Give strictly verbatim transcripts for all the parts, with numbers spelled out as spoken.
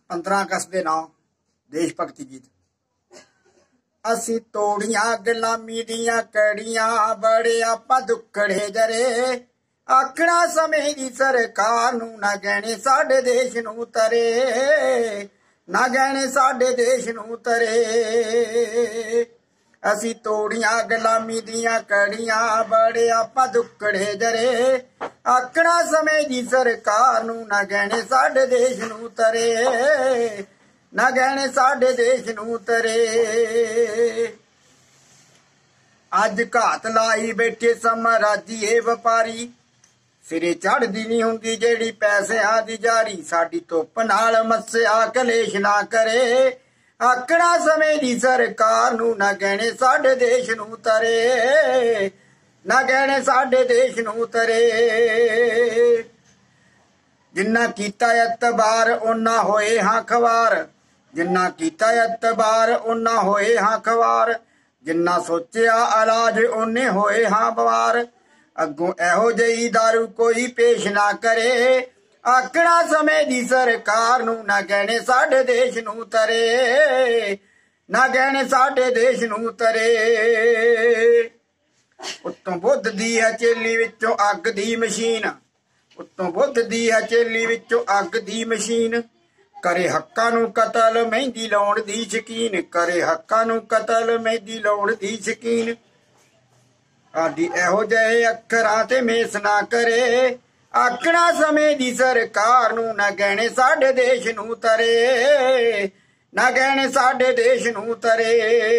पंद्रह अगस्त के नाम देश भगती गीत। असी तोड़िया गुलामी दियां कड़ियां बड़े आपा दुखड़े जरे आखना समय दी सरकार नू ना गहने साडे देश नू तरे ना गहने साडे देश नू तरे। असी तोड़िया गुलामी दियां कड़ियां बड़े आपा दुखड़े जरे आखना समय दी सरकार नू ना गहने साडे देश नू तरे ना गहने साडे देश नू तरे। अज घात लाई बैठे साम्राज्यी व्यापारी सिरे चढ़दी नहीं हुंदी जेड़ी पैसिਆਂ दी जारी साडी धुप नाल मस्या कलेश ना करे आखना समय दी सरकार नू ना गहने साडे देश नू तरे ना गहने साडे देश नू तरे। जिन्ना कीता एतबार उन्ना होए हां खवार जिन्ना कीता एतबार उन्ना होए हां खवार जिन्ना सोचिया इलाज उन्ने होए हां बवार। अगों एहो जही दारू कोई पेश ना करे आखना समय दी सरकार नू ना गहने साडे देश नू तरे ना गहने साडे देश नू तरे। उत्तों बुद्ध दी है चेली विचों अग दी मशीन उत्तों बुद्ध दी है चेली विचों अग दी मशीन करे हक्कां नू कतल मेहंदी लाउण दी शकीन करे हक्कां नू कतल मेहंदी लाउण दी शकीन। आदि एहो जहे अखरां ते मेस ना करे आखना समय दी सरकार नू ना गहने साडे देश नू तरे ना गहने साडे देश नू तरे।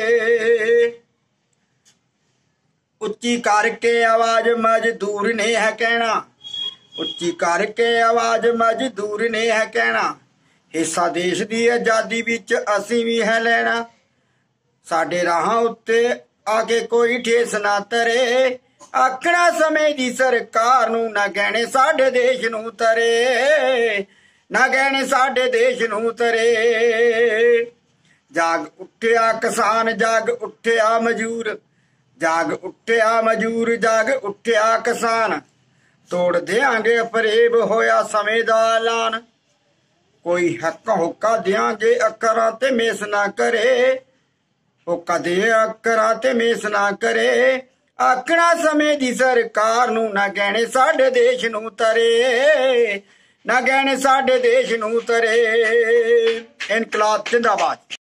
उच्ची करके आवाज मजदूर ने है कहना उच्ची करके आवाज मजदूर ने है कहना हिस्सा देश दी आजादी विच असीं भी है लेना साडे राहां उत्ते आके कोई ठेस ना तरे आखना समय दी सरकार नू ना गहने साडे देश नू तरे ना गहने साडे देश नू तरे। जाग उठिया किसान जाग उठिया मजूर जाग उठिया मजूर जाग उठिया किसान तोड़ देंगे फरेब होया समय दा ऐलान कोई हक होका देंगे अखरां ते मेस ना करे होका दे अखरां ते मेस ना करे आखना समय दी सरकार नू ना गहने साडे देश नू तरे ना गहने साडे देश नू तरे। इनकलाब जिंदाबाद।